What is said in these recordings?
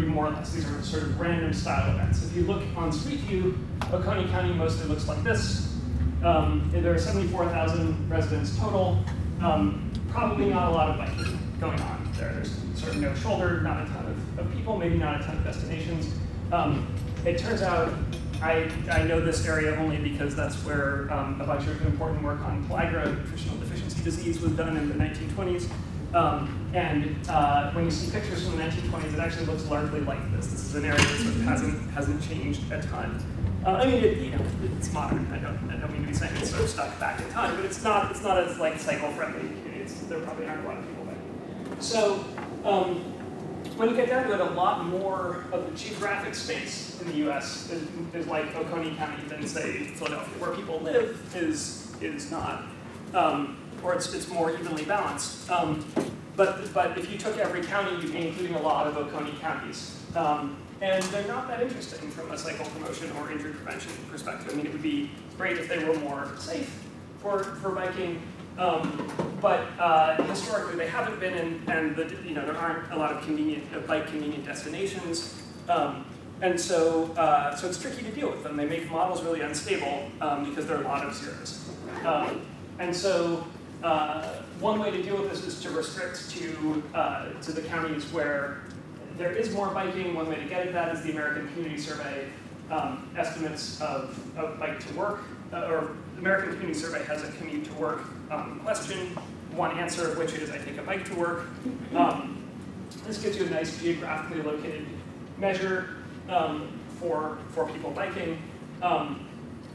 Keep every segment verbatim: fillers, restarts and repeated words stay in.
be more or less. These are sort of random style events. If you look on Street View, Oconee County mostly looks like this. Um, there are seventy-four thousand residents total. Um, probably not a lot of biking going on there. There's sort of no shoulder, not a ton of, of people, maybe not a ton of destinations. Um, it turns out I, I know this area only because that's where um, a bunch of important work on pellagra, nutritional deficiency disease, was done in the nineteen twenties. Um, and uh, when you see pictures from the nineteen twenties, it actually looks largely like this. This is an area that sort of hasn't, hasn't changed a ton. Uh, I mean, it, you know, it's modern. I don't, I don't mean to be saying it's sort of stuck back in time, but it's not, it's not as like cycle-friendly. It's, there probably aren't a lot of people there. So um, when you get down to it, a lot more of the geographic space in the U S is, is like Oconee County than, say, Philadelphia. Where people live is, is not, um, or it's, it's more evenly balanced. Um, but, but if you took every county, you'd be including a lot of Oconee counties. Um, and they're not that interesting from a cycle promotion or injury prevention perspective. I mean, it would be great if they were more safe for, for biking. Um, but uh, historically they haven't been, and, and the, you know, there aren't a lot of convenient, uh, bike convenient destinations, um, and so uh, so it's tricky to deal with them. They make models really unstable um, because there are a lot of zeros, um, and so uh, one way to deal with this is to restrict to uh, to the counties where there is more biking. One way to get at that is the American Community Survey um, estimates of, of bike to work, uh, or the American Community Survey has a commute to work um, question, one answer of which is I take a bike to work. Um, this gives you a nice geographically located measure um, for, for people biking. Um,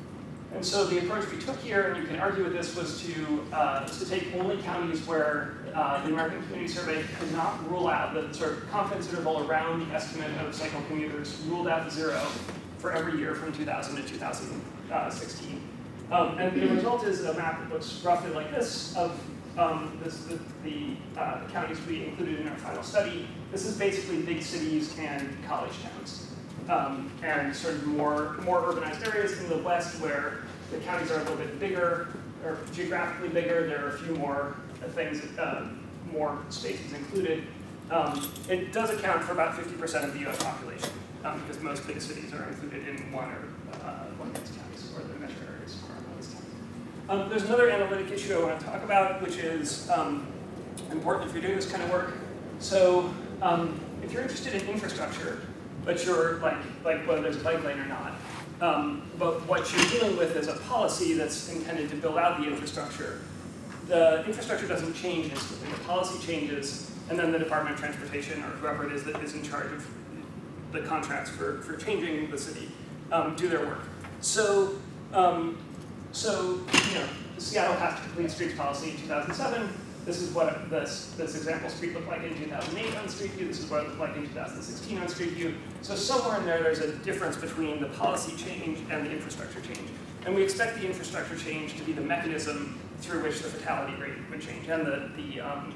and so the approach we took here, and you can argue with this, was to, uh, was to take only counties where uh, the American Community Survey could not rule out the sort of confidence interval around the estimate of cycle commuters, ruled out the zero for every year from two thousand to two thousand sixteen. Um, and the result is a map that looks roughly like this of um, this, the, the uh, counties we included in our final study. This is basically big cities and college towns. Um, and sort of more, more urbanized areas in the west where the counties are a little bit bigger, or geographically bigger. There are a few more things, uh, more spaces included. Um, it does account for about fifty percent of the U S population, um, because most big cities are included in one or uh, one of these counties, or the metro areas are one of these counties. Um, there's another analytic issue I want to talk about, which is um, important if you're doing this kind of work. So um, if you're interested in infrastructure, but you're like, like whether there's a bike lane or not, um, but what you're dealing with is a policy that's intended to build out the infrastructure. The infrastructure doesn't change instantly. The policy changes, and then the Department of Transportation, or whoever it is that is in charge of the contracts for, for changing the city, um, do their work. So, um, so you know, Seattle passed a complete streets policy in two thousand seven. This is what this, this example street looked like in two thousand eight on Street View. This is what it looked like in two thousand sixteen on Street View. So somewhere in there, there's a difference between the policy change and the infrastructure change. And we expect the infrastructure change to be the mechanism through which the fatality rate would change, and the, the um,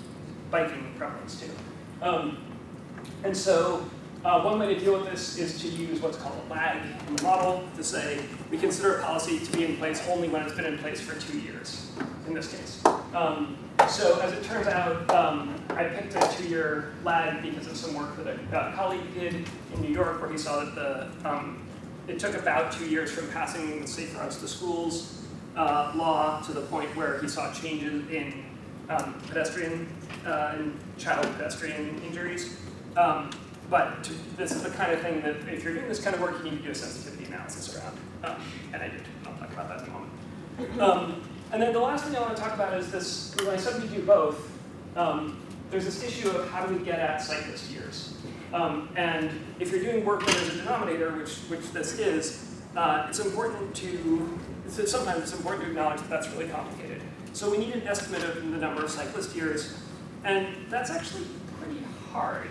biking prevalence too. Um, and so uh, one way to deal with this is to use what's called a lag in the model, to say we consider a policy to be in place only when it's been in place for two years, in this case. Um, so as it turns out, um, I picked a two-year lag because of some work that a uh, colleague did in New York, where he saw that the, um, it took about two years from passing the Safe Routes to Schools uh, law to the point where he saw changes in um, pedestrian uh, and child pedestrian injuries. Um, but to, this is the kind of thing that if you're doing this kind of work, you need to do a sensitivity analysis around. Um, and I did. I'll talk about that in a moment. Um, And then the last thing I want to talk about is this, when I said we do both, um, there's this issue of how do we get at cyclist years. Um, and if you're doing work where there's a denominator, which, which this is, uh, it's important to, it's, sometimes it's important to acknowledge that that's really complicated. So we need an estimate of the number of cyclist years, and that's actually pretty hard.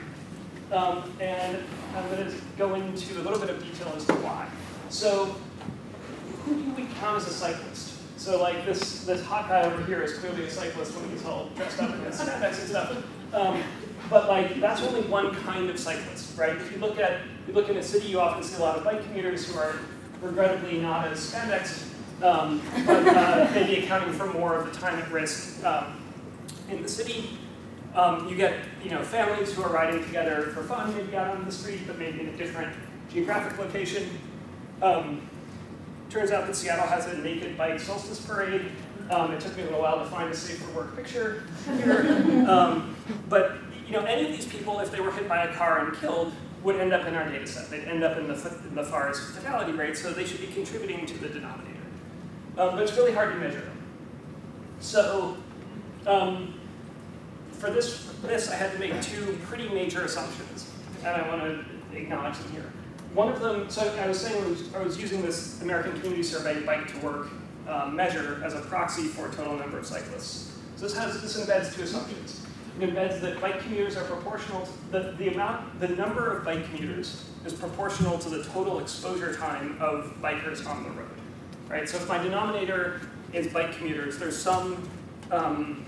Um, and I'm going to go into a little bit of detail as to why. So who do we count as a cyclist? So like this, this hot guy over here is clearly a cyclist when he's all dressed up in his spandex and stuff. Um, but like that's only one kind of cyclist, right? If you look at you look in a city, you often see a lot of bike commuters who are regrettably not as spandex, um, but uh, maybe accounting for more of the time at risk um, in the city. Um, you get you know, families who are riding together for fun, maybe out on the street, but maybe in a different geographic location. Um, turns out that Seattle has a naked bike solstice parade. Um, it took me a little while to find a safe for work picture here. um, but you know, any of these people, if they were hit by a car and killed, would end up in our data set. They'd end up in the, in the F A R's fatality rate, so they should be contributing to the denominator. Um, but it's really hard to measure them. So um, for this, for this, I had to make two pretty major assumptions, and I want to acknowledge them here. One of them, so I was saying I was, I was using this American Community Survey Bike to Work um, measure as a proxy for total number of cyclists. So this has this embeds two assumptions. It embeds that bike commuters are proportional to the, the amount, the number of bike commuters is proportional to the total exposure time of bikers on the road, right? So if my denominator is bike commuters, there's some, um,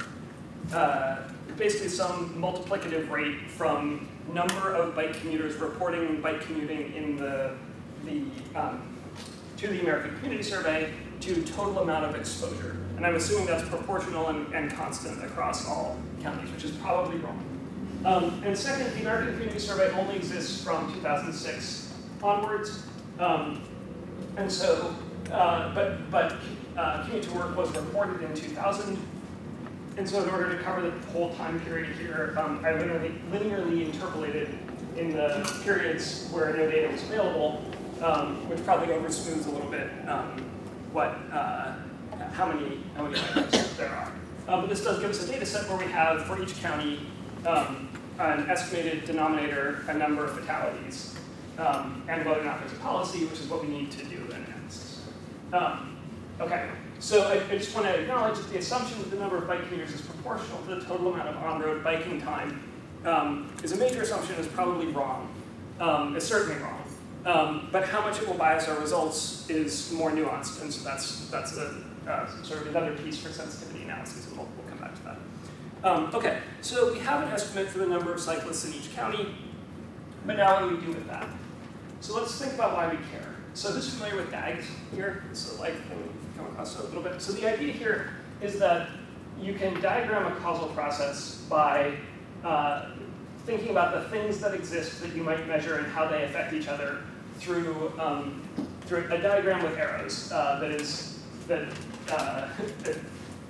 uh, basically some multiplicative rate from number of bike commuters reporting bike commuting in the, the um, to the American Community Survey to total amount of exposure. And I'm assuming that's proportional and, and constant across all counties, which is probably wrong. Um, and second, the American Community Survey only exists from two thousand six onwards. Um, and so, uh, but, but uh, Commute to Work was reported in two thousand. And so in order to cover the whole time period here, um, I linearly, linearly interpolated in the periods where no data was available, um, which probably oversmooths a little bit um, what, uh, how many, how many bikers there are. Uh, but this does give us a data set where we have, for each county, um, an estimated denominator, a number of fatalities, um, and whether or not there's a policy, which is what we need to do in analysis. Um, okay, so I, I just want to acknowledge that the assumption that the number of bike commuters is proportional to the total amount of on-road biking time um, is a major assumption. Is probably wrong. Um, it's certainly wrong. Um, but how much it will bias our results is more nuanced, and so that's that's a uh, sort of another piece for sensitivity analysis, and we'll, we'll come back to that. Um, okay, so we have an estimate for the number of cyclists in each county, but now what do we do with that? So let's think about why we care. So who's familiar with D A Gs here? So like, we've come across it a little bit. So the idea here is that you can diagram a causal process by uh, thinking about the things that exist that you might measure and how they affect each other through um, through a diagram with arrows uh, that is that, uh, that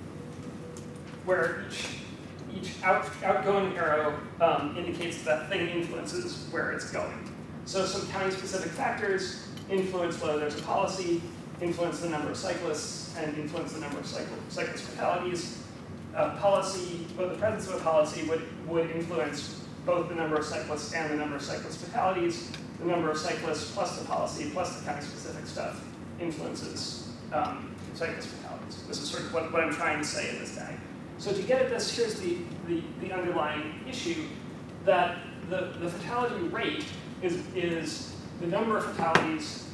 where each each out, outgoing arrow um, indicates that thing influences where it's going. So some county-specific factors influence whether there's a policy, influence the number of cyclists, and influence the number of cycle, cyclist fatalities. Uh, policy, well, the presence of a policy would would influence both the number of cyclists and the number of cyclist fatalities. The number of cyclists plus the policy plus the county-specific stuff influences um, cyclist fatalities. This is sort of what, what I'm trying to say in this D A G. So to get at this, here's the, the, the underlying issue, that the, the fatality rate is, is the number of fatalities,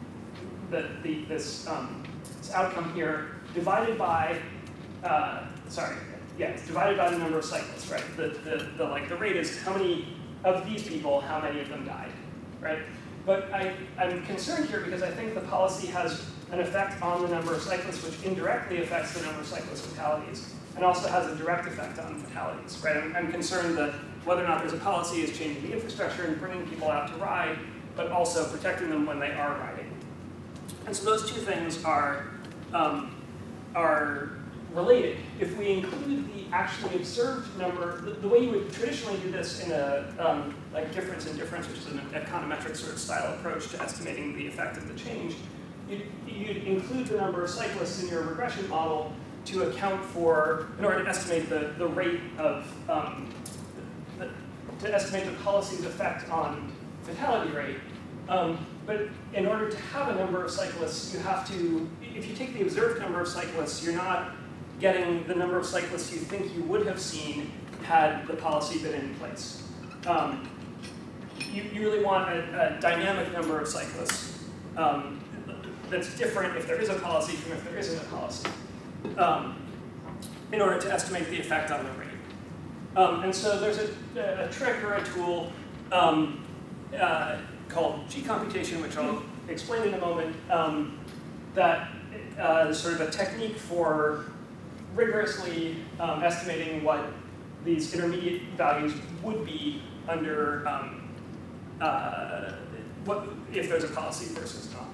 that the, this, um, this outcome here, divided by, uh, sorry, yeah, it's divided by the number of cyclists, right? The, the, the, like, the rate is how many of these people, how many of them died, right? But I, I'm concerned here because I think the policy has an effect on the number of cyclists, which indirectly affects the number of cyclist fatalities, and also has a direct effect on fatalities, right? I'm, I'm concerned that whether or not there's a policy is changing the infrastructure and bringing people out to ride, but also protecting them when they are riding. And so those two things are, um, are related. If we include the actually observed number, the, the way you would traditionally do this in a um, like difference in difference, which is an econometric sort of style approach to estimating the effect of the change, you'd, you'd include the number of cyclists in your regression model to account for, in order to estimate the, the rate of, um, the, to estimate the policy's effect on fatality rate. Um, but in order to have a number of cyclists, you have to, if you take the observed number of cyclists, you're not getting the number of cyclists you think you would have seen had the policy been in place. Um, you, you really want a, a dynamic number of cyclists um, that's different if there is a policy from if there isn't a policy, um, in order to estimate the effect on the rate. Um, and so there's a, a trick or a tool um, uh, called G-computation, which I'll explain in a moment, um, that uh, is sort of a technique for rigorously um, estimating what these intermediate values would be under um, uh, what if there's a policy versus not.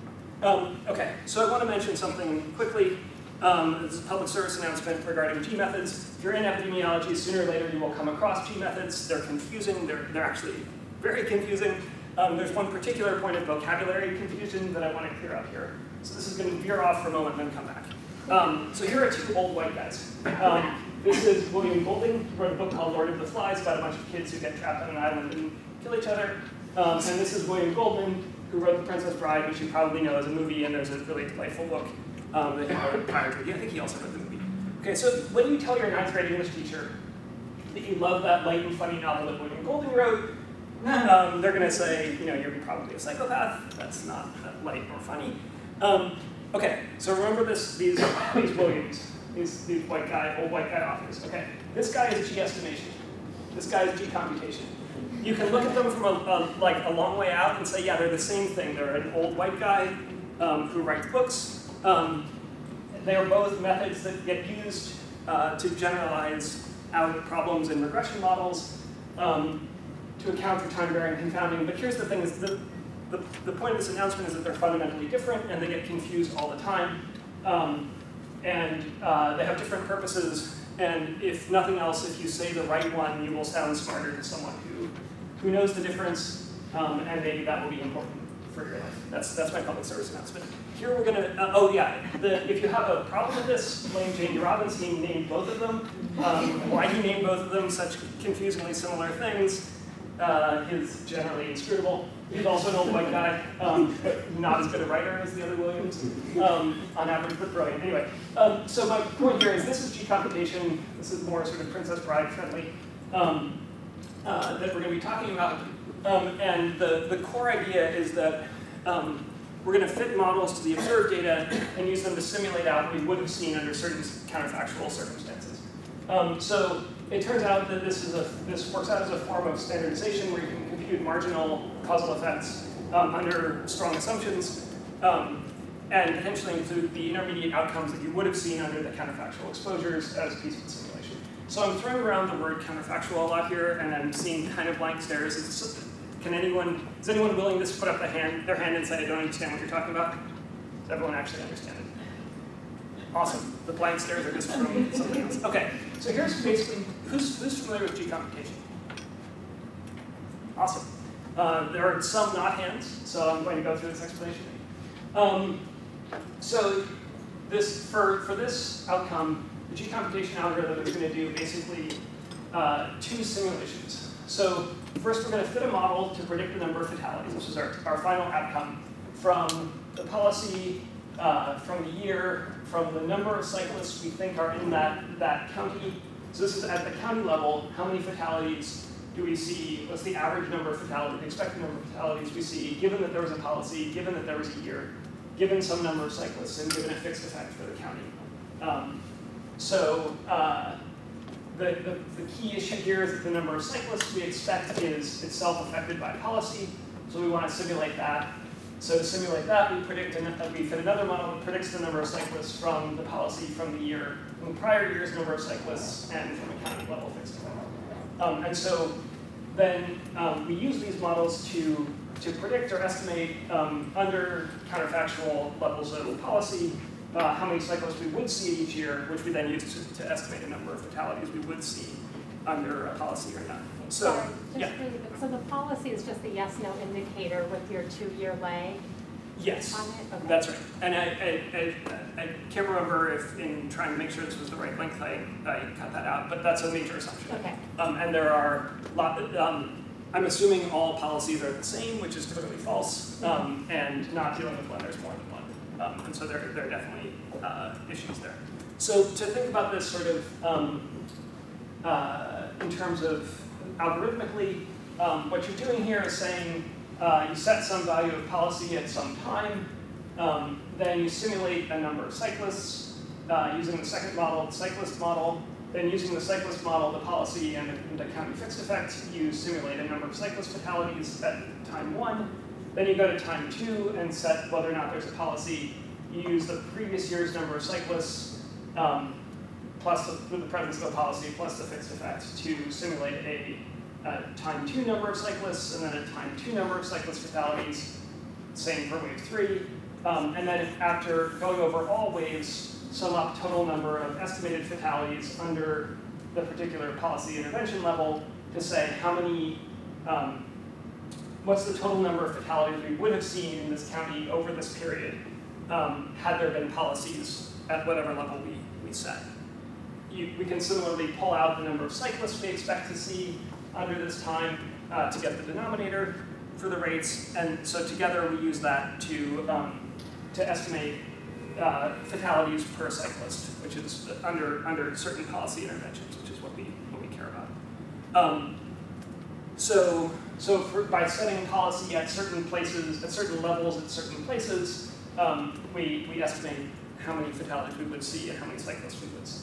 Um, okay, so I want to mention something quickly. Um, this is a public service announcement regarding G methods. If you're in epidemiology, sooner or later you will come across G methods. They're confusing. They're, they're actually very confusing. Um, there's one particular point of vocabulary confusion that I want to clear up here. So this is going to veer off for a moment and then come back. Um, so here are two old white guys. Um, this is William Golding. He wrote a book called Lord of the Flies about a bunch of kids who get trapped on an island and kill each other. Um, and this is William Goldman, who wrote The Princess Bride, which you probably know as a movie, and there's a really delightful book um, that he wrote prior to it. I think he also wrote the movie. Okay, so when you tell your ninth grade English teacher that you love that light and funny novel that William Golding wrote, um, they're going to say, you know, you're probably a psychopath. That's not that light or funny. Um, okay, so remember this, these, these Williams, these, these white guy, old white guy authors. Okay, this guy is G estimation. This guy is G computation. You can look at them from a, a, like a long way out and say, yeah, they're the same thing. They're an old white guy um, who writes books. Um, they are both methods that get used uh, to generalize out problems in regression models um, to account for time-varying confounding. But here's the thing: is the, the the point of this announcement is that they're fundamentally different and they get confused all the time, um, and uh, they have different purposes. And if nothing else, if you say the right one, you will sound smarter to someone who who knows the difference, um, and maybe that will be important for your life. That's that's my public service announcement. Here we're gonna, uh, oh yeah, the, if you have a problem with this, blame J D Robbins. He named both of them. Um, why he named both of them such confusingly similar things uh, is generally inscrutable. He's also an old white guy, um, but not as good a writer as the other Williams, um, on average, but brilliant. Anyway, um, so my point here is this is G computation. This is more sort of Princess Bride friendly. Um, Uh, that we're going to be talking about. Um, and the, the core idea is that um, we're going to fit models to the observed data and use them to simulate out what we would have seen under certain counterfactual circumstances. Um, so it turns out that this, is a, this works out as a form of standardization where you can compute marginal causal effects um, under strong assumptions um, and potentially include the intermediate outcomes that you would have seen under the counterfactual exposures as a piece of the simulation. So I'm throwing around the word counterfactual a lot here, and I'm seeing kind of blank stares. Is, can anyone, is anyone willing to just put up the hand, their hand and say, I don't understand what you're talking about? Does everyone actually understand it? Awesome. The blank stares are just from something else. Okay, so here's basically, who's, who's familiar with G computation? Awesome. Uh, there are some not hands, so I'm going to go through this explanation. Um, so this, for, for this outcome, the G computation algorithm is going to do basically uh, two simulations. So first we're going to fit a model to predict the number of fatalities, which is our, our final outcome, from the policy, uh, from the year, from the number of cyclists we think are in that, that county. So this is at the county level, how many fatalities do we see, what's the average number of fatalities, the expected number of fatalities we see, given that there was a policy, given that there was a year, given some number of cyclists, and given a fixed effect for the county. Um, So uh, the, the, the key issue here is that the number of cyclists we expect is itself affected by policy. So we want to simulate that. So to simulate that, we predict an, uh, we fit another model that predicts the number of cyclists from the policy from the year, from the prior year's number of cyclists, and from a county level fixed effect. Um, and so then um, we use these models to, to predict or estimate um, under counterfactual levels of policy Uh, how many cyclists we would see each year, which we then use to, to estimate the number of fatalities we would see under a policy or not. So, Sorry, just yeah. really quick. So the policy is just the yes-no indicator with your two-year lag Yes, on it? Okay. that's right. And I, I, I, I can't remember if in trying to make sure this was the right length, I, I cut that out, but that's a major assumption. Okay. Um, and there are, lot, um, I'm assuming all policies are the same, which is clearly false, um, and not dealing with when there's more than one. Um, and so there, there are definitely uh, issues there. So to think about this sort of um, uh, in terms of algorithmically, um, what you're doing here is saying uh, you set some value of policy at some time, um, then you simulate a number of cyclists uh, using the second model, the cyclist model, then using the cyclist model, the policy, and the, and the county fixed effect, you simulate a number of cyclist fatalities at time one. Then you go to time two and set whether or not there's a policy. You use the previous year's number of cyclists, um, plus the, the presence of a policy plus the fixed effect to simulate a, a time two number of cyclists and then a time two number of cyclist fatalities. Same for wave three. Um, and then after going over all waves, sum up total number of estimated fatalities under the particular policy intervention level to say how many, um, what's the total number of fatalities we would have seen in this county over this period um, had there been policies at whatever level we, we set. You, we can similarly pull out the number of cyclists we expect to see under this time uh, to get the denominator for the rates, and so together we use that to, um, to estimate uh, fatalities per cyclist, which is under, under certain policy interventions, which is what we, what we care about. Um, so so for, by setting policy at certain places, at certain levels, at certain places, um, we, we estimate how many fatalities we would see and how many cyclists we would see.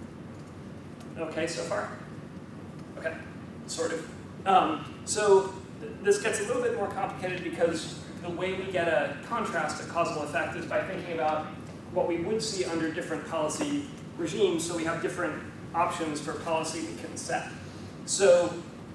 Okay, so far? Okay, sort of. Um, so th this gets a little bit more complicated because the way we get a contrast, a causal effect, is by thinking about what we would see under different policy regimes, so we have different options for policy we can set. So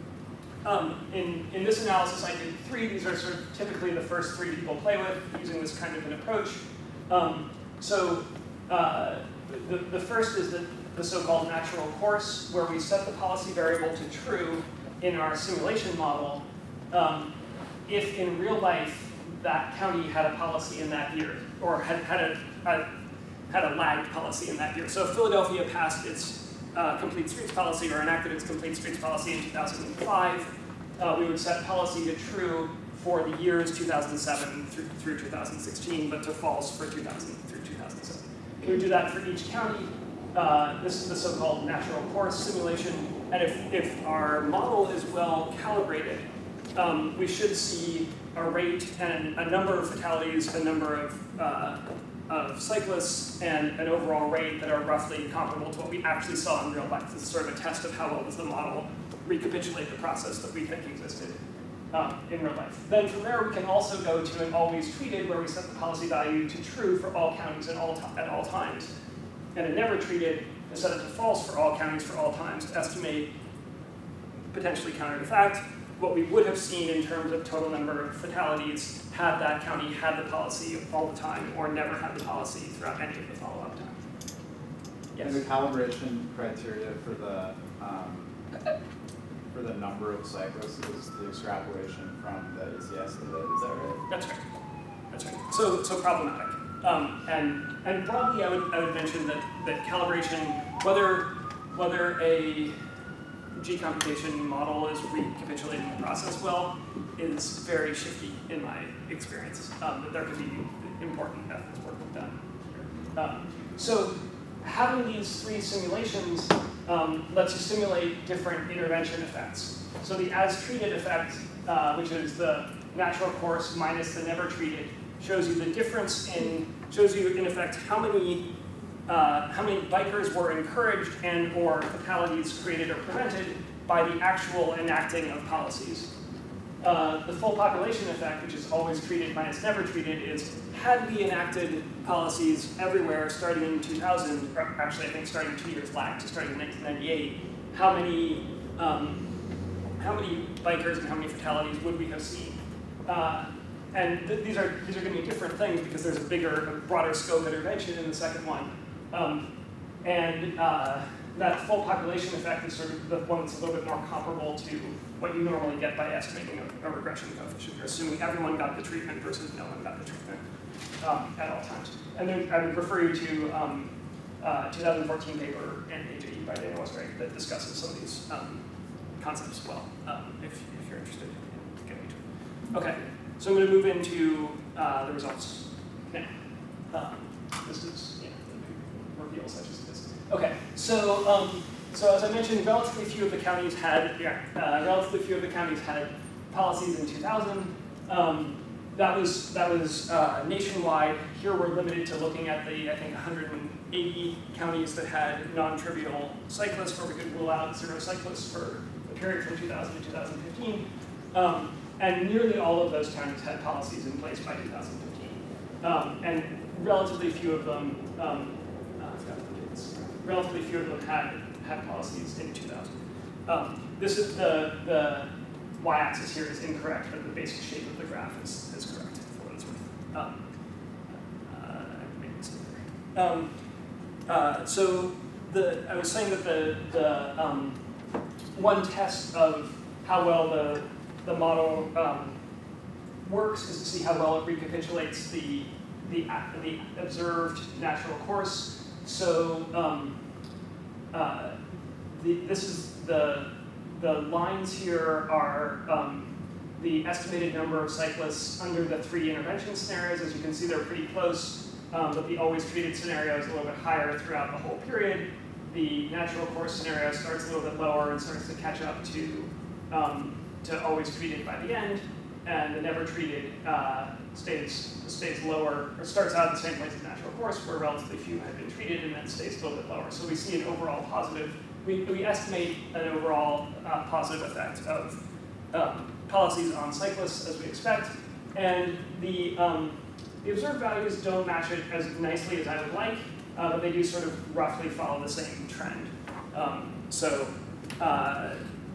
um, in, in this analysis I did three. These are sort of typically the first three people play with using this kind of an approach. Um, so uh, the, the first is the, the so-called natural course, where we set the policy variable to true in our simulation model um, if in real life that county had a policy in that year, or had, had, a, a, had a lagged policy in that year. So if Philadelphia passed its uh, complete streets policy or enacted its complete streets policy in two thousand five, uh, we would set policy to true for the years two thousand seven through, through two thousand sixteen, but to false for two thousand through two thousand seven. We would do that for each county. Uh, this is the so-called natural course simulation, and if, if our model is well calibrated, um, we should see a rate and a number of fatalities, a number of, uh, of cyclists, and an overall rate that are roughly comparable to what we actually saw in real life. This is sort of a test of how well does the model recapitulate the process that we think existed um, in real life. Then from there, we can also go to an always treated, where we set the policy value to true for all counties at all, at all times. And a never treated is set it to false for all counties for all times to estimate, potentially counter to fact, what we would have seen in terms of total number of fatalities had that county had the policy all the time or never had the policy throughout any of the follow-up time. Yes? And the calibration criteria for the um, for the number of cyclists is the extrapolation from the A C S data, is that right? That's right. That's right. So so problematic. Um, and and broadly, I would I would mention that that calibration, whether whether a G computation model is recapitulating the process well, is very shifty in my experience. Um, that there could be important ethics work with that. Um, so having these three simulations um, lets you simulate different intervention effects. So the as treated effect, uh, which is the natural course minus the never treated, shows you the difference in, shows you in effect how many, uh, how many bikers were encouraged and or fatalities created or prevented by the actual enacting of policies. Uh, the full population effect, which is always treated minus never treated, is had we enacted policies everywhere starting in two thousand, or actually I think starting two years lag, to starting in nineteen ninety-eight, how many, um, how many bikers and how many fatalities would we have seen? Uh, And th these are these are going to be different things because there's a bigger, a broader scope intervention in the second one, um, and uh, that full population effect is sort of the one that's a little bit more comparable to what you normally get by estimating a, a regression coefficient. You're assuming everyone got the treatment versus no one got the treatment um, at all times. And then I would refer you to um, uh, two thousand fourteen paper in A J E by Dana Westerink that discusses some of these um, concepts as well, um, if, if you're interested in getting into it. Okay. So I'm going to move into uh, the results now. Um, this is yeah, the reveal such as this. Okay, so um, so as I mentioned, relatively few of the counties had yeah, uh, relatively few of the counties had policies in two thousand. Um, that was that was uh, nationwide. Here we're limited to looking at the I think one hundred eighty counties that had non-trivial cyclists, where we could rule out zero cyclists for the period from two thousand to two thousand fifteen. Um, And nearly all of those counties had policies in place by two thousand fifteen. Um, and relatively few of them, um, uh, I forgot the dates. relatively few of them had, had policies in two thousand. Um, this is the, the y-axis here is incorrect, but the basic shape of the graph is, is correct, for what it's worth. Um, uh, I made a mistake there. Um, uh, so the, I was saying that the, the um, one test of how well the, the model um, works is to see how well it recapitulates the, the, the observed natural course. So um, uh, the, this is the, the lines here are um, the estimated number of cyclists under the three intervention scenarios. As you can see, they're pretty close, um, but the always treated scenario is a little bit higher throughout the whole period. The natural course scenario starts a little bit lower and starts to catch up to, um, to always treated by the end, and the never treated uh, stays, stays lower, or starts out at the same place as natural course, where relatively few have been treated, and then stays a little bit lower. So we see an overall positive, we, we estimate an overall uh, positive effect of um, policies on cyclists, as we expect, and the, um, the observed values don't match it as nicely as I would like, uh, but they do sort of roughly follow the same trend. Um, so uh,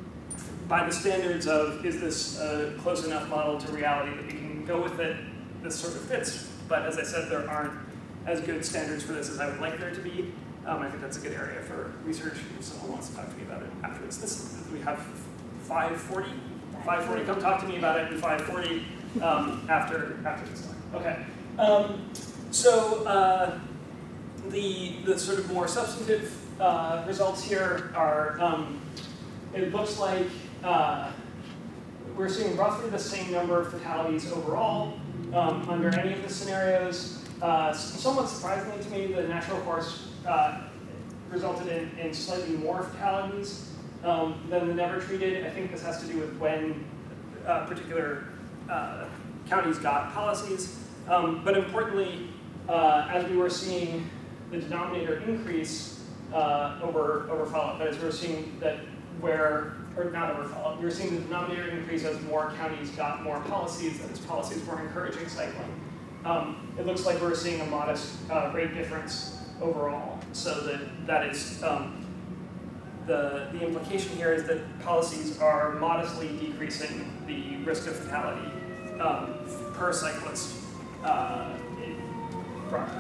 by the standards of, is this a close enough model to reality that we can go with it, this sort of fits, but as I said, there aren't as good standards for this as I would like there to be. Um, I think that's a good area for research if someone wants to talk to me about it afterwards. This, we have five forty? five forty, come talk to me about it in five forty um, after, after this time. Okay, um, so uh, the, the sort of more substantive uh, results here are, um, it looks like uh, we're seeing roughly the same number of fatalities overall um, under any of the scenarios. Uh, somewhat surprisingly to me, the natural course uh, resulted in, in slightly more fatalities um, than the never treated. I think this has to do with when uh, particular uh, counties got policies. Um, but importantly, uh, as we were seeing the denominator increase uh, over, over follow-up, that is, we were seeing that where, or not over follow-up, we were seeing the denominator increase as more counties got more policies, that is, policies were encouraging cycling. Um, it looks like we're seeing a modest uh, rate difference overall. So that, that is, um, the, the implication here is that policies are modestly decreasing the risk of fatality um, per cyclist. Uh, Brock.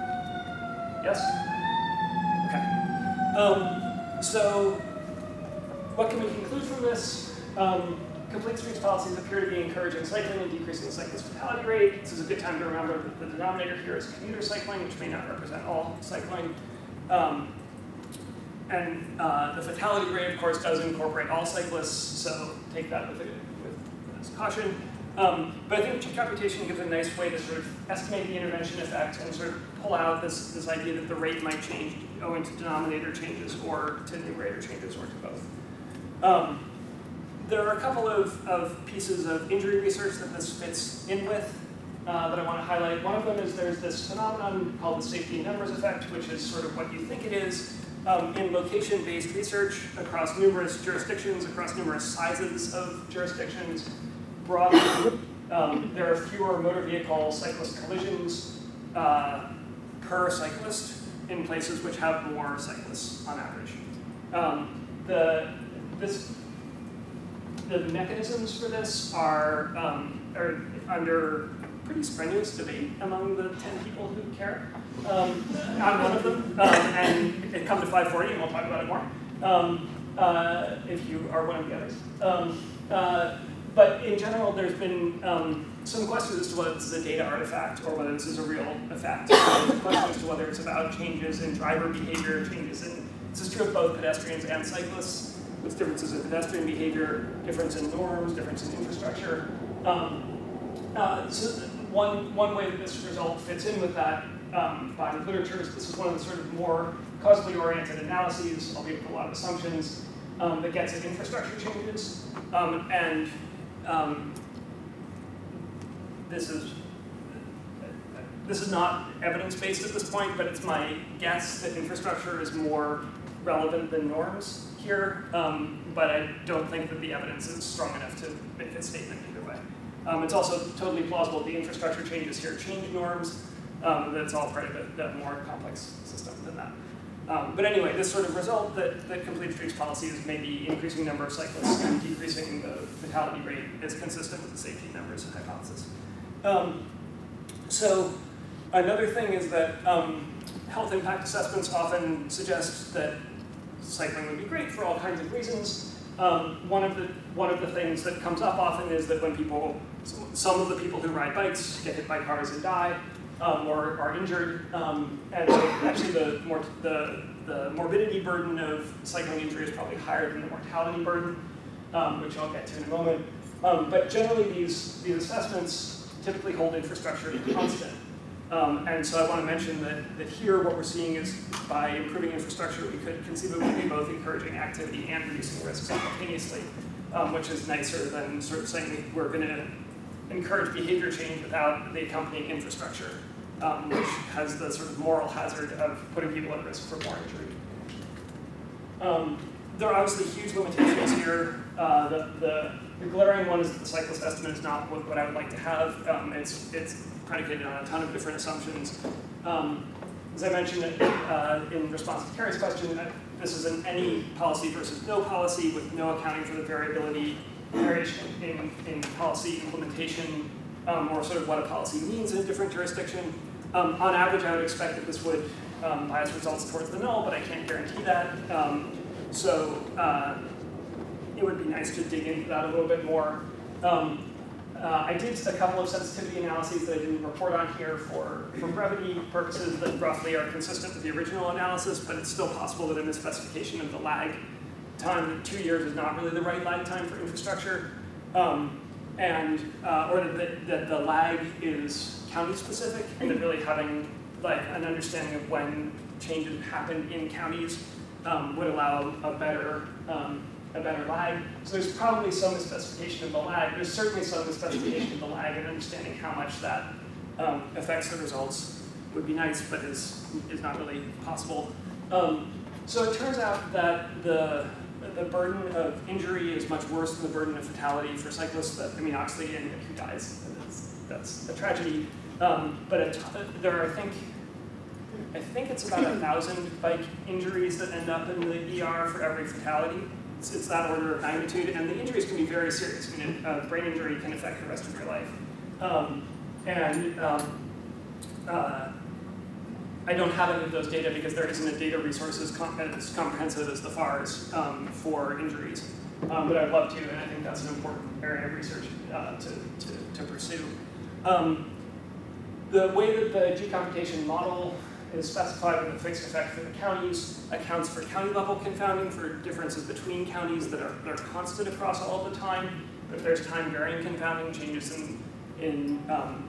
Yes? Okay. Um, so what can we conclude from this? Um, Complete streets policies appear to be encouraging cycling and decreasing the cyclist fatality rate. This is a good time to remember that the denominator here is commuter cycling, which may not represent all cycling. Um, and uh, the fatality rate, of course, does incorporate all cyclists, so take that with, a, with caution. Um, but I think check computation gives a nice way to sort of estimate the intervention effect and sort of pull out this, this idea that the rate might change owing to denominator changes or to numerator changes or to both. Um, There are a couple of, of pieces of injury research that this fits in with uh, that I want to highlight. One of them is there's this phenomenon called the safety in numbers effect, which is sort of what you think it is um, in location-based research across numerous jurisdictions, across numerous sizes of jurisdictions. Broadly, um, there are fewer motor vehicle cyclist collisions uh, per cyclist in places which have more cyclists on average. Um, the, this, The mechanisms for this are, um, are under pretty strenuous debate among the ten people who care. Um, I'm one of them, um, and it come to five forty, and we'll talk about it more, um, uh, if you are one of the others. Um, uh, but in general, there's been um, some questions as to whether this is a data artifact or whether this is a real effect. There's questions as to whether it's about changes in driver behavior, changes in, this is true of both pedestrians and cyclists. With differences in pedestrian behavior, difference in norms, difference in infrastructure. Um, uh, so one, one way that this result fits in with that um, body of literature is this is one of the sort of more causally oriented analyses, albeit with a lot of assumptions, um, that gets at infrastructure changes. Um, and um, this is this is not evidence-based at this point, but it's my guess that infrastructure is more relevant than norms here, um, but I don't think that the evidence is strong enough to make a statement either way. Um, it's also totally plausible the infrastructure changes here change norms, um, that it's all part of a, a more complex system than that. Um, but anyway, this sort of result that, that Complete Streets policy is maybe increasing the number of cyclists and decreasing the fatality rate is consistent with the safety numbers hypothesis. Um, so another thing is that um, health impact assessments often suggest that cycling would be great for all kinds of reasons. Um, one of the one of the things that comes up often is that when people, some of the people who ride bikes get hit by cars and die, um, or are injured, um, and actually the, mor the the morbidity burden of cycling injury is probably higher than the mortality burden, um, which I'll get to in a moment. Um, but generally, these these assessments typically hold infrastructure constant. Um, and so I want to mention that, that here what we're seeing is by improving infrastructure, we could conceivably be both encouraging activity and reducing risk simultaneously, um, which is nicer than sort of saying we're going to encourage behavior change without the accompanying infrastructure, um, which has the sort of moral hazard of putting people at risk for more injury. Um, there are obviously huge limitations here. Uh, the, the, the glaring one is that the cyclist estimate is not what, what I would like to have. Um, it's, it's predicated on a ton of different assumptions. Um, as I mentioned uh, in response to Carrie's question, uh, this is an any policy versus no policy with no accounting for the variability, variation in, in policy implementation, um, or sort of what a policy means in a different jurisdiction. Um, on average, I would expect that this would um, bias results towards the null, but I can't guarantee that. Um, so uh, it would be nice to dig into that a little bit more. Um, Uh, I did a couple of sensitivity analyses that I didn't report on here for, for brevity purposes that roughly are consistent with the original analysis, but it's still possible that in the specification of the lag time, two years is not really the right lag time for infrastructure, um, and uh, or that, that the lag is county specific, and that really having like an understanding of when changes happen in counties um, would allow a better um, a better lag. So there's probably some specification of the lag. There's certainly some specification of the lag, and understanding how much that um, affects the results would be nice, but is, is not really possible. Um, so it turns out that the, the burden of injury is much worse than the burden of fatality for cyclists. That, I mean, Oxley and who dies, that's, that's a tragedy. Um, but it, there are, I think, I think it's about a thousand bike injuries that end up in the E R for every fatality. It's, it's that order of magnitude, and the injuries can be very serious. I mean, a brain injury can affect the rest of your life. Um, and um, uh, I don't have any of those data because there isn't a data resource as, com as comprehensive as the F A Rs um, for injuries. Um, but I'd love to, and I think that's an important area of research uh, to, to, to pursue. Um, the way that the G computation model is specified with a fixed effect for the counties accounts for county level confounding for differences between counties that are, that are constant across all of the time. But if there's time varying confounding, changes in, in um,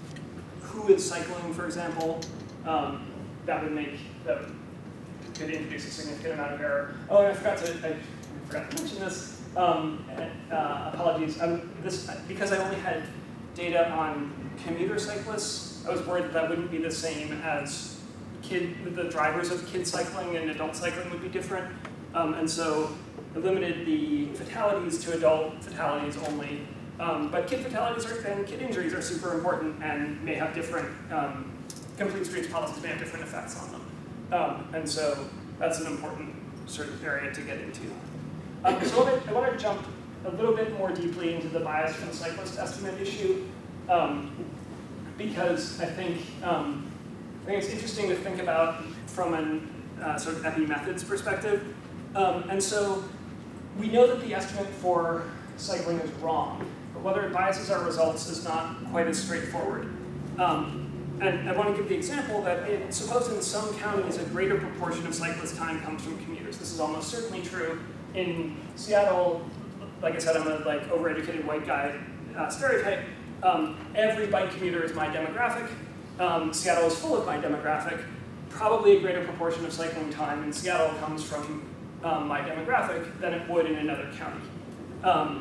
who is cycling, for example, um, that would make, that could introduce a significant amount of error. Oh, and I forgot to, I forgot to mention this. Um, uh, apologies. Um, this, because I only had data on commuter cyclists, I was worried that that wouldn't be the same as kid, the drivers of kid cycling and adult cycling would be different. Um, and so I limited the fatalities to adult fatalities only. Um, but kid fatalities are, and kid injuries are super important and may have different, um, complete streets policies may have different effects on them. Um, and so that's an important sort of area to get into. Um, so I want to jump a little bit more deeply into the bias from the cyclist estimate issue, um, because I think, um, I think it's interesting to think about from an uh, sort of epi methods perspective. Um, and so we know that the estimate for cycling is wrong, but whether it biases our results is not quite as straightforward. Um, and I want to give the example that it, suppose in some counties a greater proportion of cyclist time comes from commuters. This is almost certainly true. In Seattle, like I said, I'm a like overeducated white guy uh, stereotype. Um, every bike commuter is my demographic. Um, Seattle is full of my demographic. Probably a greater proportion of cycling time in Seattle comes from um, my demographic than it would in another county. Um,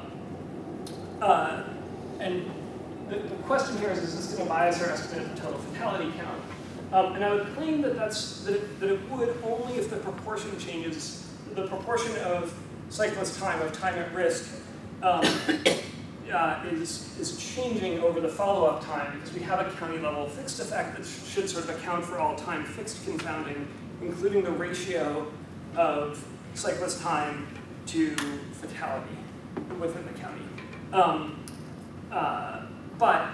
uh, and the, the question here is, is this going to bias our estimate of the total fatality count? Um, and I would claim that, that's, that, it, that it would only if the proportion changes, the proportion of cyclist time, of time at risk, um, Uh, is, is changing over the follow-up time because we have a county level fixed effect that sh should sort of account for all time fixed confounding including the ratio of cyclist time to fatality within the county. Um, uh, but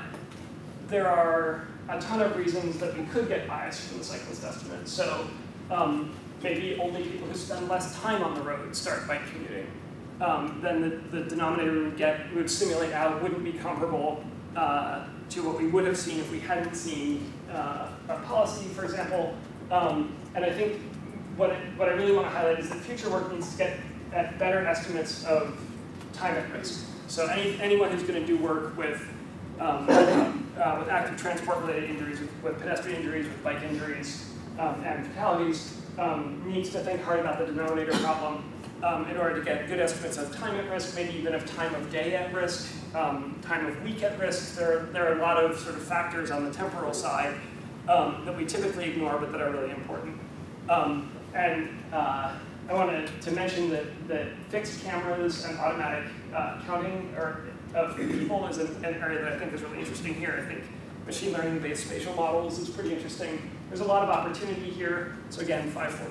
there are a ton of reasons that we could get bias from the cyclist estimate. So um, maybe only people who spend less time on the road start bike commuting. Um, then the, the denominator we would get, we would simulate out, wouldn't be comparable uh, to what we would have seen if we hadn't seen uh, a policy, for example. Um, and I think what, it, what I really want to highlight is that future work needs to get at better estimates of time at risk. So any, anyone who's going to do work with, um, uh, with active transport-related injuries, with, with pedestrian injuries, with bike injuries, um, and fatalities, um, needs to think hard about the denominator problem um, in order to get good estimates of time at risk, maybe even of time of day at risk, um, time of week at risk. There, there are a lot of sort of factors on the temporal side um, that we typically ignore, but that are really important. Um, and uh, I wanted to mention that, that fixed cameras and automatic uh, counting are, of people is an, an area that I think is really interesting here. I think machine learning-based spatial models is pretty interesting. There's a lot of opportunity here. So again, five forty.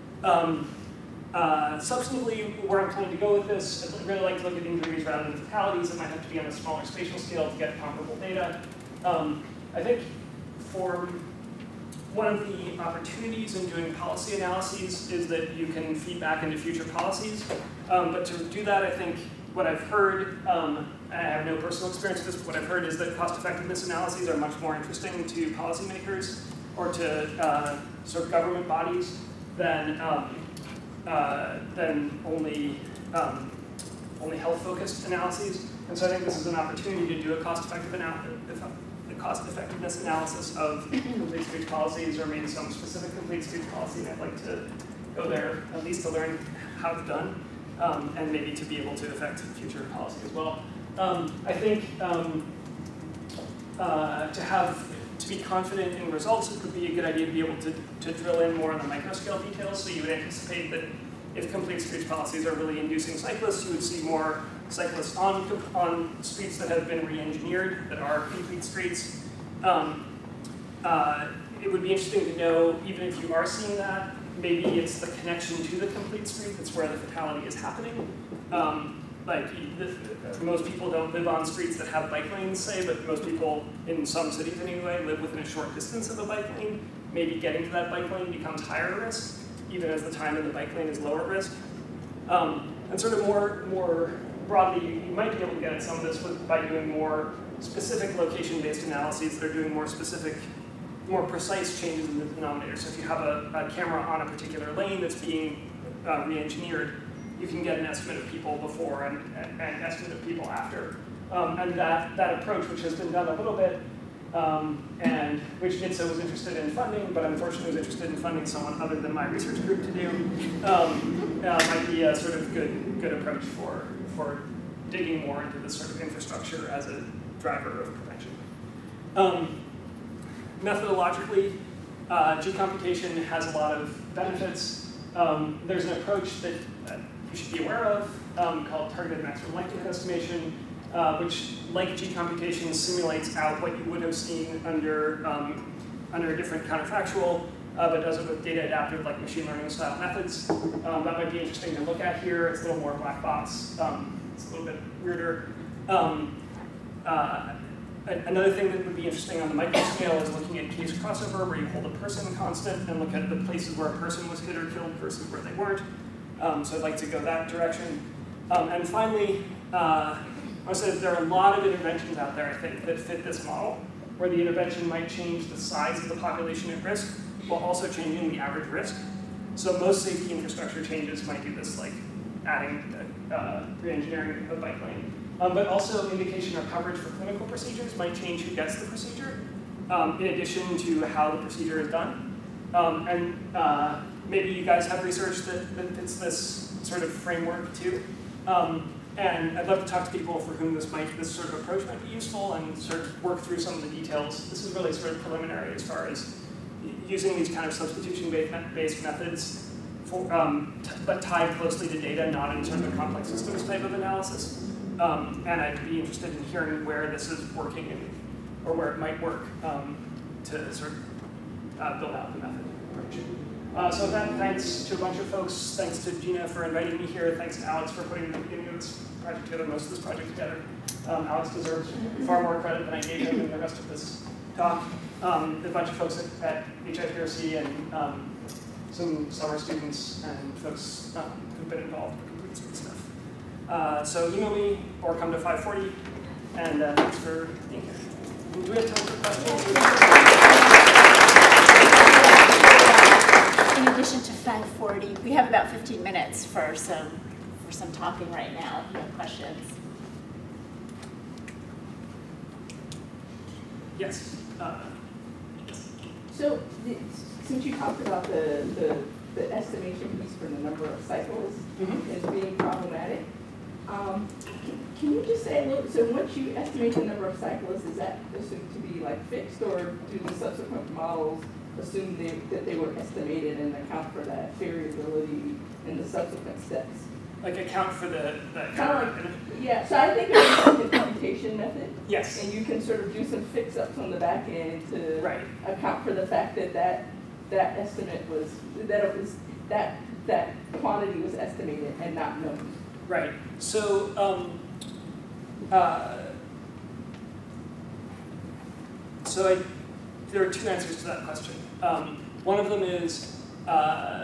Um, uh, substantively, where I'm planning to go with this, I'd really like to look at injuries rather than fatalities. It might have to be on a smaller spatial scale to get comparable data. Um, I think for one of the opportunities in doing policy analyses is that you can feed back into future policies. Um, but to do that, I think what I've heard, um, I have no personal experience with this, but what I've heard is that cost-effectiveness analyses are much more interesting to policymakers or to uh, sort of government bodies than, um, uh, than only, um, only health-focused analyses. And so I think this is an opportunity to do a cost-effective analysis. cost-effectiveness analysis of complete streets policies, or maybe some specific complete streets policy, and I'd like to go there at least to learn how it's done, um, and maybe to be able to affect future policy as well. Um, I think um, uh, to have to be confident in results, it would be a good idea to be able to, to drill in more on the microscale details. So you would anticipate that if complete streets policies are really inducing cyclists, you would see more cyclists on, on streets that have been re-engineered, that are complete streets. Um, uh, it would be interesting to know, even if you are seeing that, maybe it's the connection to the complete street that's where the fatality is happening. Um, like, the, most people don't live on streets that have bike lanes, say, but most people, in some cities anyway, live within a short distance of a bike lane. Maybe getting to that bike lane becomes higher risk, even as the time in the bike lane is lower risk. Um, and sort of more, more broadly, you, you might be able to get at some of this with, by doing more specific location-based analyses that are doing more specific, more precise changes in the denominator. So if you have a, a camera on a particular lane that's being uh, re-engineered, you can get an estimate of people before and an estimate of people after. Um, and that, that approach, which has been done a little bit, um, and which N I T S A was interested in funding, but unfortunately was interested in funding someone other than my research group to do, um, uh, might be a sort of good, good approach for, for digging more into this sort of infrastructure as a driver of prevention. Um, methodologically, uh, G-computation has a lot of benefits. Um, there's an approach that uh, you should be aware of um, called targeted maximum likelihood estimation, uh, which, like G-computation, simulates out what you would have seen under, um, under a different counterfactual, uh, but does it with data adaptive, like machine learning style methods. Um, that might be interesting to look at here. It's a little more black box. Um, it's a little bit weirder. Um, uh, Another thing that would be interesting on the micro scale is looking at case crossover, where you hold a person constant and look at the places where a person was hit or killed versus where they weren't. Um, so I'd like to go that direction. Um, and finally, uh, I said there are a lot of interventions out there, I think, that fit this model, where the intervention might change the size of the population at risk while also changing the average risk. So most safety infrastructure changes might do this, like adding uh, re-engineering a bike lane. Um, but also indication or coverage for clinical procedures might change who gets the procedure, um, in addition to how the procedure is done. Um, and uh, maybe you guys have research that, that fits this sort of framework too. Um, and I'd love to talk to people for whom this might, this sort of approach might be useful and sort of work through some of the details. This is really sort of preliminary as far as using these kind of substitution-based methods, for, um, but tied closely to data, not in sort of a complex systems type of analysis. Um, and I'd be interested in hearing where this is working and, or where it might work um, to sort of uh, build out the method approach. Uh, so with that, thanks to a bunch of folks. Thanks to Gina for inviting me here. Thanks to Alex for putting the beginning of this project together, most of this project together. Um, Alex deserves far more credit than I gave him in the rest of this talk. Um, a bunch of folks at, at H I P R C and um, some summer students and folks um, who've been involved with complete street stuff. Uh, so email me or come to five forty, and uh, thanks for being here. Do we have time for questions? In addition to five forty, we have about fifteen minutes for some for some talking right now. If you have questions. Yes. Uh, So, the- since you talked about the, the, the estimation piece for the number of cycles Mhm. as being problematic, um, can, can you just say a little, so once you estimate the number of cyclists, is that assumed to be like fixed, or do the subsequent models assume they, that they were estimated and account for that variability in the subsequent steps? like account for the, the Kind of like, yeah, so I think it's like a computation method. yes. And you can sort of do some fix-ups on the back end to Right. account for the fact that that, that estimate was, that it was, that, that quantity was estimated and not known. Right. So, um, uh, so I, there are two answers to that question. Um, one of them is uh,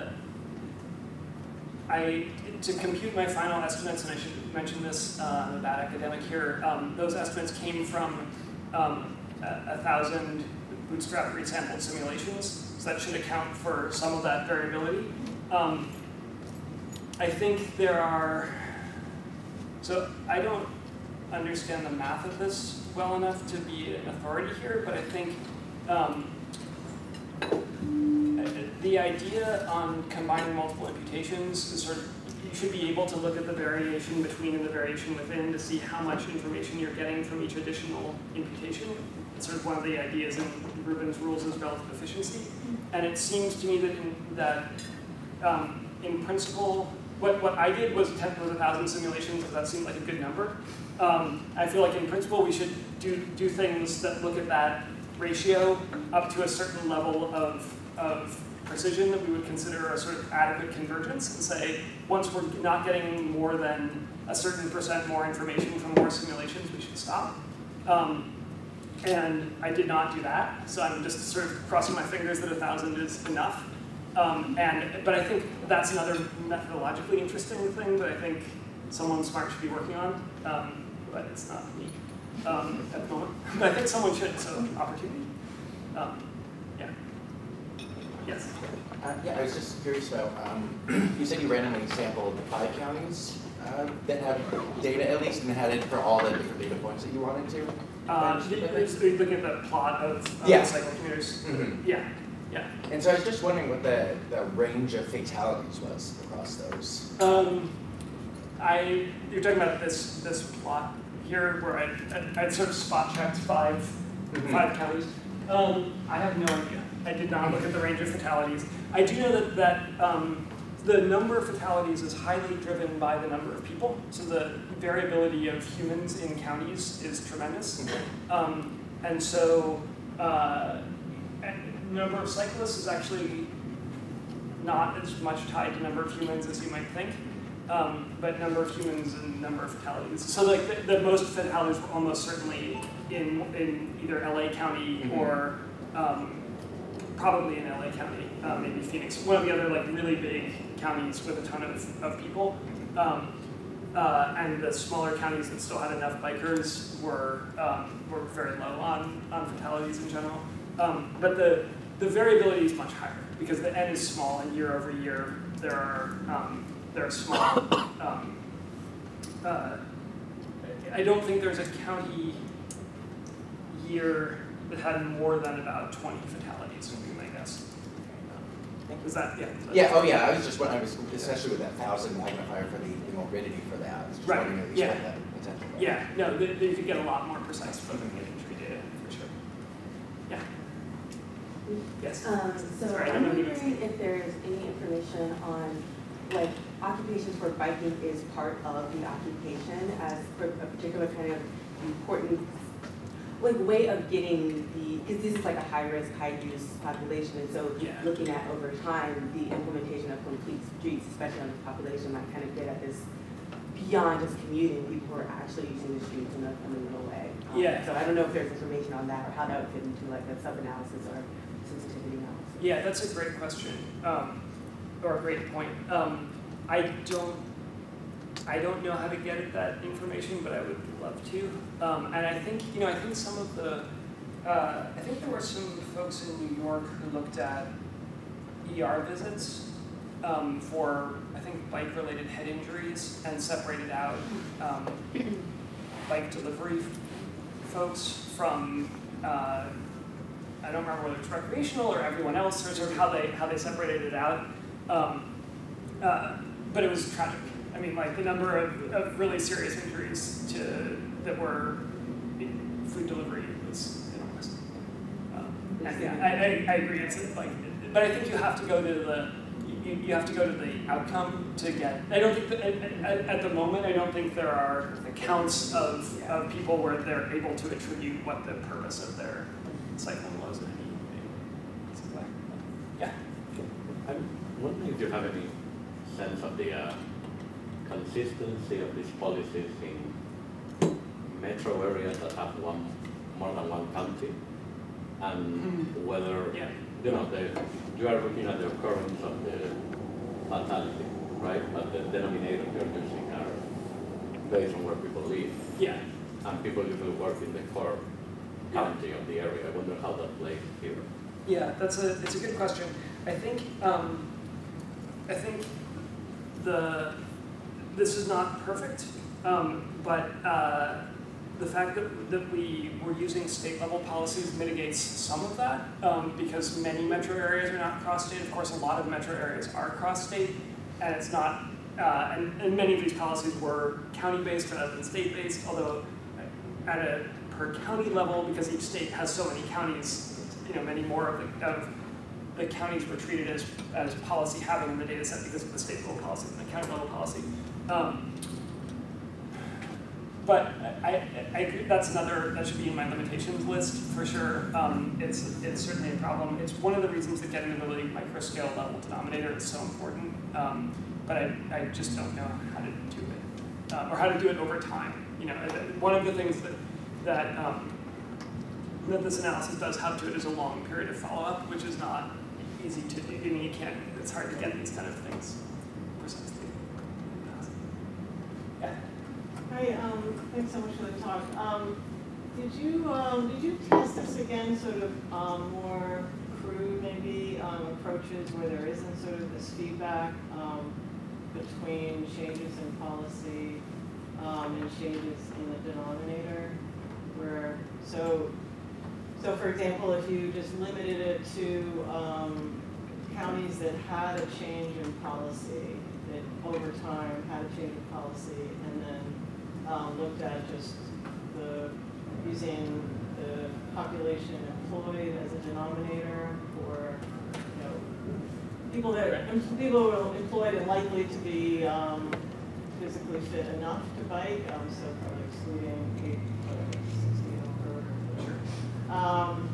I to compute my final estimates, and I should mention this. Uh, I'm a bad academic here. Um, those estimates came from um, a, a thousand bootstrap resampled simulations, so that should account for some of that variability. Um, I think there are. So I don't understand the math of this well enough to be an authority here, but I think um, the idea on combining multiple imputations is sort of, you should be able to look at the variation between and the variation within to see how much information you're getting from each additional imputation. It's sort of one of the ideas in Rubin's rules is relative efficiency. And it seems to me that in, that, um, in principle, What, what I did was ten was a thousand simulations, because that seemed like a good number. Um, I feel like in principle we should do, do things that look at that ratio up to a certain level of, of precision that we would consider a sort of adequate convergence, and say once we're not getting more than a certain percent more information from more simulations, we should stop. Um, and I did not do that, so I'm just sort of crossing my fingers that a thousand is enough. Um, and, but I think that's another methodologically interesting thing that I think someone smart should be working on, um, but it's not me um, at the moment. But I think someone should, so opportunity. Um, yeah. Yes? Uh, yeah, I was just curious about, um, you said you randomly sampled five counties uh, that have data at least, and had it for all the different data points that you wanted to? Uh, are you looking at the plot of, of yeah. the cycle commuters? Mm-hmm. Yeah. Yeah. And so I was just wondering what the, the range of fatalities was across those. Um, I you're talking about this this plot here where I I, I sort of spot checked five mm-hmm. five counties. Um, I have no idea. I did not look at the range of fatalities. I do know that that um, the number of fatalities is highly driven by the number of people. So the variability of humans in counties is tremendous, mm-hmm. um, and so. Uh, Number of cyclists is actually not as much tied to number of humans as you might think, um, but number of humans and number of fatalities. So like the, the most fatalities were almost certainly in in either L A County mm-hmm. or um, probably in L A County, uh, maybe Phoenix, one of the other like really big counties with a ton of, of people. Um, uh, and the smaller counties that still had enough bikers were um, were very low on, on fatalities in general. Um, but the, the variability is much higher because the N is small, and year over year there are um, there are small. Um, uh, I don't think there's a county year that had more than about twenty fatalities, would be my guess. Is that yeah? Yeah. Oh yeah. I was just wondering, I was especially with that thousand magnifier for the, the morbidity for that. I was just right. wondering at least Yeah. what that potential was. Yeah. No, they, they could get a lot more precise from looking at injury data for sure. Yeah. Yes. Um, so Sorry, I'm I don't know wondering if there's any information on, like, occupations where biking is part of the occupation as a particular kind of important like way of getting the, because this is like a high-risk, high-use population, and so Yeah. looking at over time, the implementation of complete streets, especially on this population, might kind of get at this beyond just commuting, people who are actually using the streets in a, in a real way. Um, Yeah. So I don't know if there's information on that, or how that would fit into like a sub-analysis or sensitivity analysis. Yeah, that's a great question, um, or a great point. Um, I don't, I don't know how to get at that information, but I would love to. Um, and I think, you know, I think some of the, uh, I think there were some folks in New York who looked at E R visits um, for, I think, bike-related head injuries and separated out um, bike delivery folks from, uh, I don't remember whether it's recreational or everyone else, or sort of how they how they separated it out. Um, uh, but it was tragic. I mean, like the number of, of really serious injuries to that were in food delivery was enormous. Um, and yeah, I, I, I agree. It's like, but I think you have to go to the you, you have to go to the outcome to get. I don't think that at, at, at the moment. I don't think there are accounts of of people where they're able to attribute what the purpose of their cycling was in any way. Yeah. I'm wondering if you have any sense of the uh, consistency of these policies in metro areas that have one more than one county, and mm. whether yeah. you know the, you are looking at the occurrence of the fatality, right? But the denominators you're using are based on where people live. Yeah. And people usually work in the core county of the area. I wonder how that plays here. Yeah, that's a it's a good question. I think um, I think the this is not perfect, um, but uh, the fact that that we were using state level policies mitigates some of that um, because many metro areas are not cross state. Of course, a lot of metro areas are cross state, and it's not. Uh, and, and many of these policies were county based rather than state based. Although at a per county level, because each state has so many counties, you know, many more of the, of the counties were treated as, as policy having in the data set because of the state level policy and the county level policy. Um, but I, I, I, that's another, that should be in my limitations list for sure. Um, it's, it's certainly a problem. It's one of the reasons that getting to the really micro scale level denominator is so important. Um, but I, I just don't know how to do it, uh, or how to do it over time. You know, one of the things that that, um, that this analysis does have to it is a long period of follow-up, which is not easy to do. I mean, you can't, it's hard to get these kind of things precisely. Yeah. Hi, um, thanks so much for the talk. Um, did you um, did you test this again, sort of um, more crude maybe um, approaches where there isn't sort of this feedback um, between changes in policy um, and changes in the denominator? Where so so for example, if you just limited it to um, counties that had a change in policy, that over time had a change in policy, and then um, looked at just the using the population employed as a denominator for, you know, people that are, people who are employed and likely to be um, physically fit enough to bike, um, so probably excluding eight, sixty and over. Um,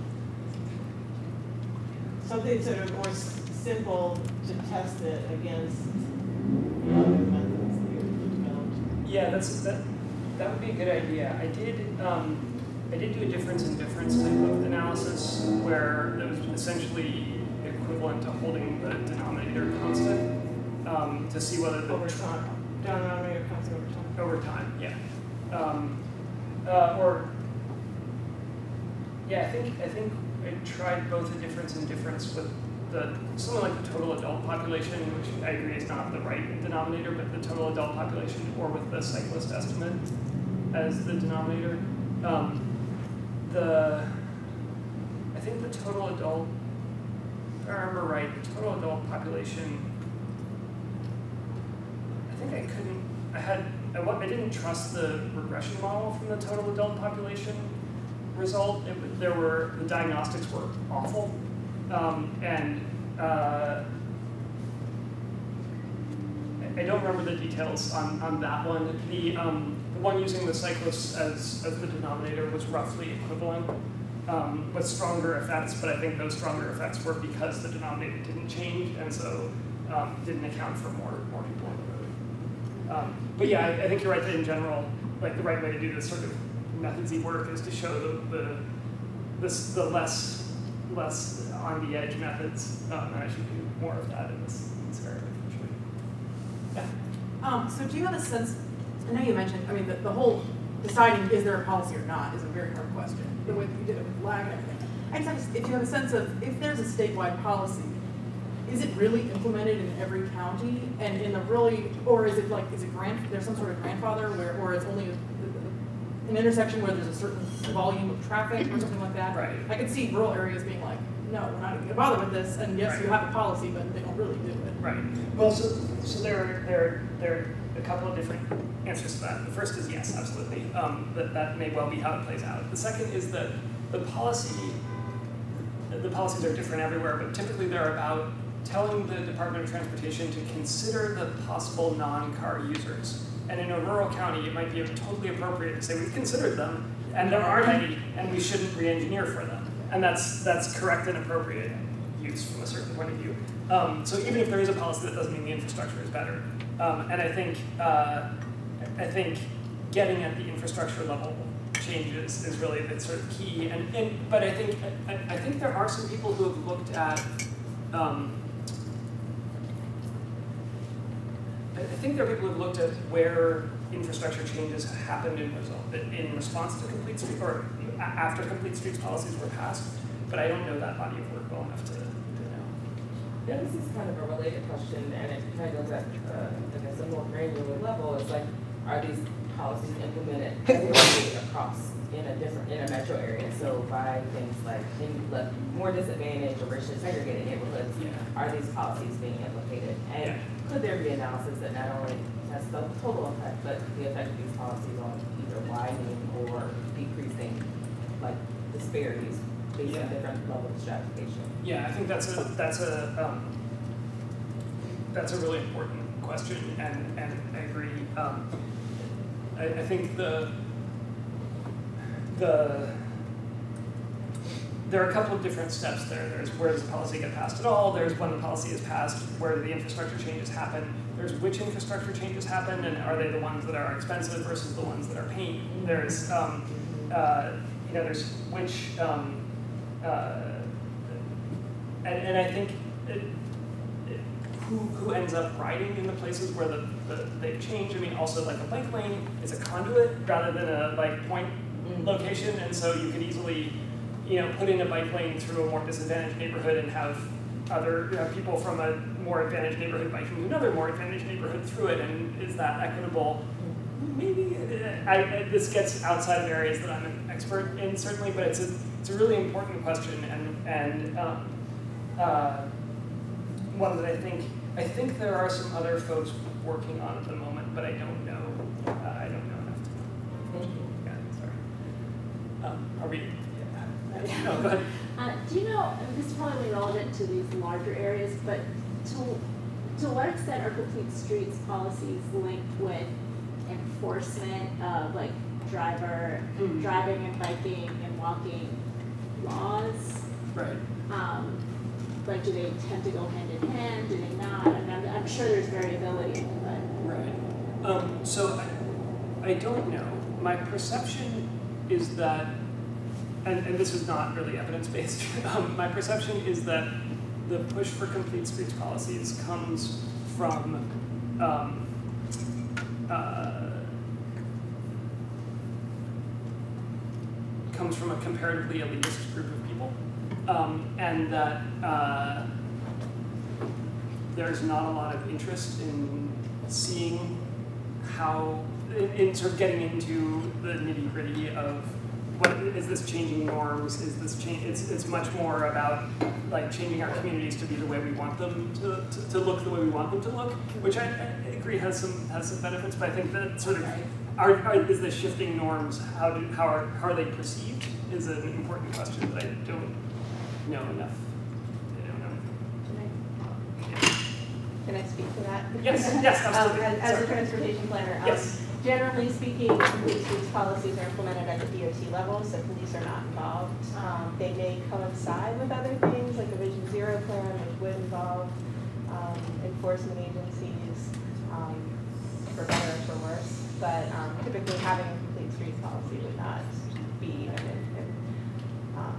something sort of more s simple to test it against the other methods that you've developed. Yeah, that's that. That would be a good idea. I did. Um, I did do a difference in difference type of analysis where that was essentially equivalent to holding the denominator constant um, to see whether the Over time, denominator constant over time. over time, yeah. Um, uh, or yeah, I think I think I tried both a difference and difference with the something like the total adult population, which I agree is not the right denominator, but the total adult population, or with the cyclist estimate as the denominator. Um, the I think the total adult, if I remember right, the total adult population. I think I couldn't. I had. I, I didn't trust the regression model from the total adult population result. It, there were the diagnostics were awful, um, and uh, I don't remember the details on, on that one. The um, the one using the cyclists as, as the denominator was roughly equivalent, um, with stronger effects, but I think those stronger effects were because the denominator didn't change, and so um, didn't account for more, more people on the road. Um, but yeah, I, I think you're right that in general, like the right way to do this sort of methodsy work is to show the, the, this, the less, less on the edge methods, um, and I should do more of that in this, in this area, actually. Yeah. Um, so do you have a sense, I know you mentioned, I mean, the, the whole deciding is there a policy or not is a very hard question, the way that you did it with lag and everything. I just have, if you have a sense of, if there's a statewide policy, is it really implemented in every county? And in the really, or is it like, is it grand, there's some sort of grandfather where, or it's only a, an intersection where there's a certain volume of traffic or something like that? Right. I could see rural areas being like, no, we're not even gonna bother with this, and yes, Right. you have a policy, but they don't really do it. Right. Well, so, so there, are, there, there are a couple of different answers to that. The first is yes, absolutely. Um, that, that may well be how it plays out. The second is that the policy, the policies are different everywhere, but typically they're about telling the Department of Transportation to consider the possible non-car users. And in a rural county, it might be totally appropriate to say, we've considered them, and there aren't any, and we shouldn't re-engineer for them. And that's, that's correct and appropriate use from a certain point of view. Um, so even if there is a policy, that doesn't mean the infrastructure is better. Um, and I think, uh, I think getting at the infrastructure level changes is really the sort of key. And, and but I think, I, I think there are some people who have looked at, um, I think there are people who have looked at where infrastructure changes happened in result in response to complete street or after complete streets policies were passed, but I don't know that body of work well enough to, to know. Yeah, this is kind of a related question, and it kind of goes at uh, I guess a more granular level. It's like, are these policies implemented everywhere across in a different in a metro area? So by things like in left more disadvantaged or racially segregated neighborhoods, Yeah. are these policies being implicated? And Yeah. could there be analysis that not only has the total effect, but the effect of these policies on either widening or decreasing, like disparities based Yeah. on different levels of stratification? Yeah, I think that's a that's a um, that's a really important question, and and I agree. Um, I, I think the the there are a couple of different steps there. There's where does the policy get passed at all? There's when the policy is passed, where do the infrastructure changes happen? There's which infrastructure changes happen, and are they the ones that are expensive versus the ones that are pain? There's um, uh, you know there's which um, uh, and and I think it, it, who who ends up riding in the places where the, the they change. I mean, also like a bike lane is a conduit rather than a like point location, and so you could easily, you know, put in a bike lane through a more disadvantaged neighborhood and have other you know, people from a more advantaged neighborhood biking to another more advantaged neighborhood through it, and is that equitable? Maybe. I, I, this gets outside of areas that I'm an expert in, certainly, but it's a, it's a really important question, and, and um, uh, one that I think, I think there are some other folks working on at the moment, but I don't know, uh, I don't know enough to know. Thank you. Yeah, sorry. Um, are we, yeah. No, go ahead. Uh, do you know, and this is probably relevant to these larger areas, but to, to what extent are complete streets policies linked with enforcement of like driver, Mm. driving and biking and walking laws? Right. Um, like, do they tend to go hand in hand? Do they not? I mean, I'm, I'm sure there's variability, but. Right. Um, so I, I don't know. My perception is that, and, and this is not really evidence-based, um, my perception is that the push for complete streets policies comes from um, uh, comes from a comparatively elitist group of people, um, and that uh, there's not a lot of interest in seeing how, in, in sort of getting into the nitty gritty of what is this changing norms? Is this change? It's it's much more about like changing our communities to be the way we want them to, to, to look the way we want them to look, which I, I agree has some has some benefits. But I think that sort of are, are is the shifting norms how do how are how are they perceived is an important question that I don't know enough. I don't know. Can I speak to that? Yes, yes, absolutely. Um, as, as a Sorry. transportation planner, um, Yes. generally speaking, complete streets policies are implemented at the D O T level, so police are not involved. Um, they may coincide with other things, like a Vision Zero plan, which would involve um, enforcement agencies, um, for better or for worse. But um, typically, having a complete streets policy would not be an, an, um,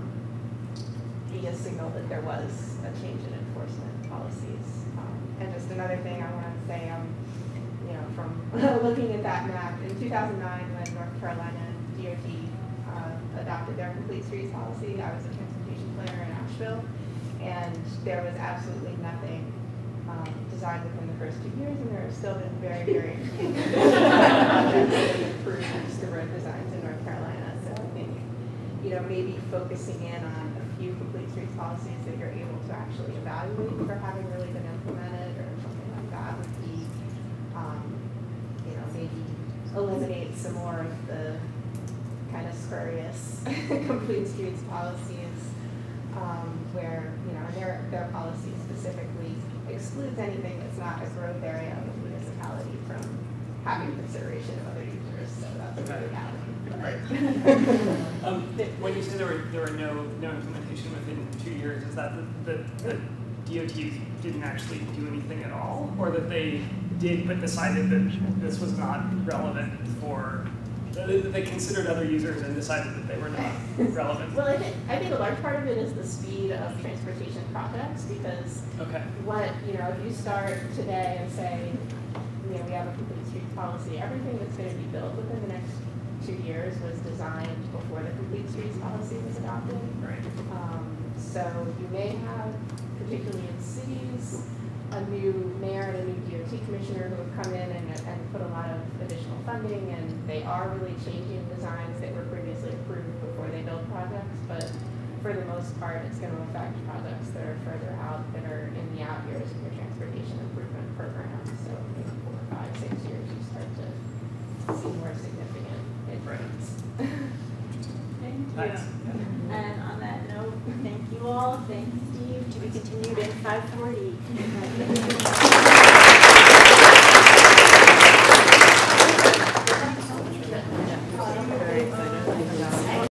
be a signal that there was a change in enforcement policies. Um, and just another thing I want to say, um, you know, from looking at that map, in two thousand nine, when North Carolina D O T uh, adopted their complete streets policy, I was a transportation planner in Asheville, and there was absolutely nothing um, designed within the first two years, and there have still been very, very few projects that have improved the road designs in North Carolina. So I think, you know, maybe focusing in on a few complete streets policies that you're able to actually evaluate for having really been implemented or something like that would be, um, you know, maybe eliminate some more of the kind of spurious complete streets policies, um, where, you know, their, their policy specifically excludes anything that's not a growth area of the municipality from having consideration of other users, so that's a reality. Right. um, when you say there were there were no no implementation within two years, is that the, the, the D O Ts didn't actually do anything at all, or that they did but decided that this was not relevant for? They considered other users and decided that they were not relevant. Well, I think I think a large part of it is the speed of transportation projects, because okay. what you know, if you start today and say, you know, we have a complete streets policy, everything that's going to be built within the next two years was designed before the complete streets policy was adopted. Right. Um, so you may have, particularly in cities, a new mayor and a new D O T commissioner who have come in and, and put a lot of additional funding, and they are really changing designs that were previously approved before they build projects. But for the most part, it's going to affect projects that are further out, that are in the out years of your transportation improvement program. So maybe four, five, six years, you start to see more significant improvements. Thank you. Thanks. And on that note, thank you all. Thank you, Steve. To be continued at five forty.